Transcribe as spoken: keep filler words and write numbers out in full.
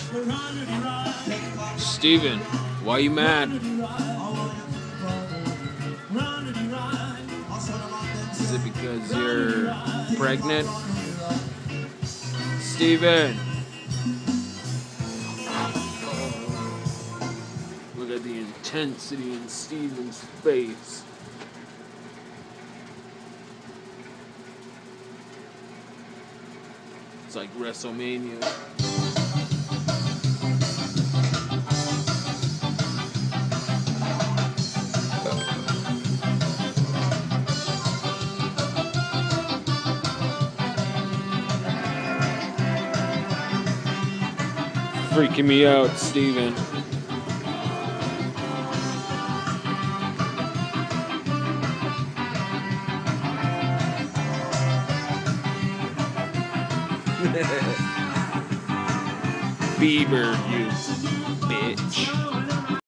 Steven, why you mad? Is it because you're pregnant? Steven! Look at the intensity in Steven's face. It's like WrestleMania. Freaking me out, Steven. Bieber, you bitch.